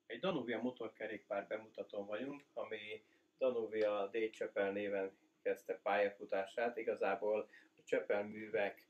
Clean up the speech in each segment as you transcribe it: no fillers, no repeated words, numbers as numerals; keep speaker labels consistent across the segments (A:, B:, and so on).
A: Egy Danuvia motorkerékpár bemutatón vagyunk, ami Danuvia D. Csepel néven kezdte pályafutását. Igazából a Csepel művek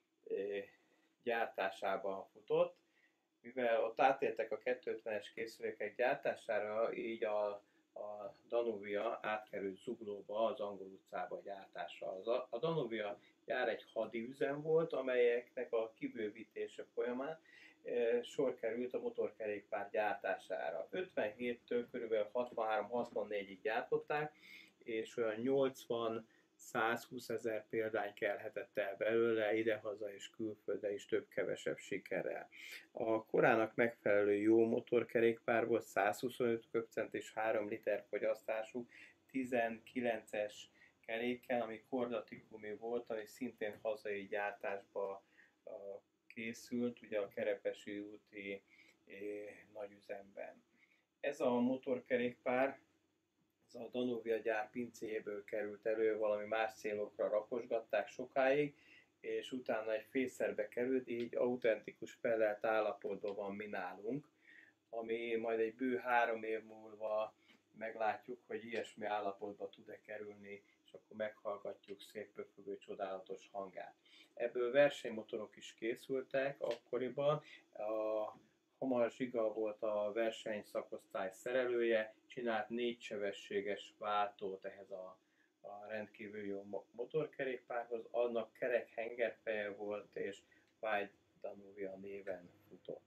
A: gyártásában futott, mivel ott átértek a 250-es készülékek gyártására, így a Danuvia átkerült Zuglóba, az Angol utcába gyártásra. A Danuvia gyár egy hadiüzem volt, amelyeknek a kibővítése folyamán sor került a motorkerékpár gyártására. 57-től kb. 63-64-ig gyártották, és olyan 80-120 ezer példány kelhetett el belőle, idehaza és külföldre is több-kevesebb sikerrel. A korának megfelelő jó motorkerékpár volt, 125 köbcent és 3 liter fogyasztású, 19-es kerékkel, ami kordatikumi volt, ami szintén hazai gyártásba készült, ugye a Kerepesi úti nagyüzemben. Ez a motorkerékpár, ez a Danuvia gyár pincéjéből került elő, valami más célokra rakosgatták sokáig, és utána egy fészerbe került, így autentikus fellelt állapotban van mi nálunk, ami majd egy bő 3 év múlva meglátjuk, hogy ilyesmi állapotba tud-e kerülni, és akkor meghallgatjuk szép pöfögő csodálatos hangját. Ebből versenymotorok is készültek akkoriban. A Hamar Zsiga volt a versenyszakosztály szerelője, csinált 4 sebességes váltót ehhez a rendkívül jó motorkerékpárhoz, annak kerek hengerfeje volt, és White Danuvia néven futott.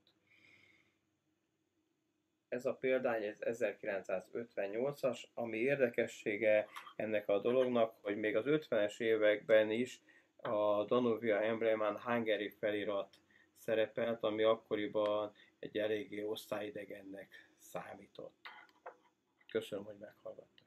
A: Ez a példány, ez 1958-as, ami érdekessége ennek a dolognak, hogy még az 50-es években is a Danuvia emblémán Hungary felirat szerepelt, ami akkoriban egy eléggé osztályidegennek számított. Köszönöm, hogy meghallgattak.